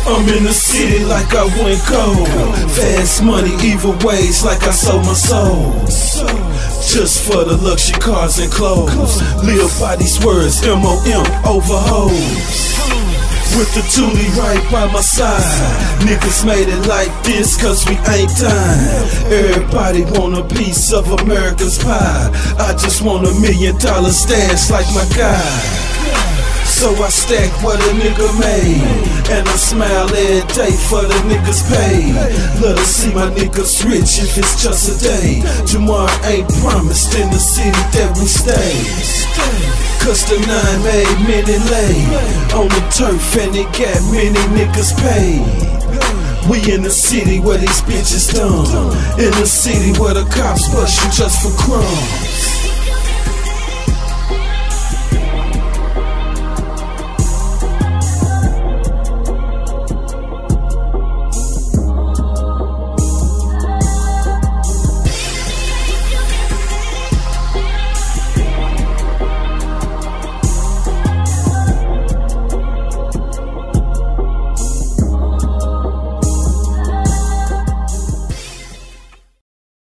I'm in the city like I went cold. Fast money, evil ways like I sold my soul. Just for the luxury cars and clothes. Live by these words, M.O.M. over hoes. With the Thule right by my side. Niggas made it like this cause we ain't dying. Everybody want a piece of America's pie. I just want $1 million stash like my guy. So I stack what a nigga made, and I smile every day for the niggas paid. Love to see my niggas rich if it's just a day. Tomorrow ain't promised in the city that we stay. Cause the 9 made many laid on the turf, and it got many niggas paid. We in the city where these bitches dumb, in the city where the cops bust you just for crumbs.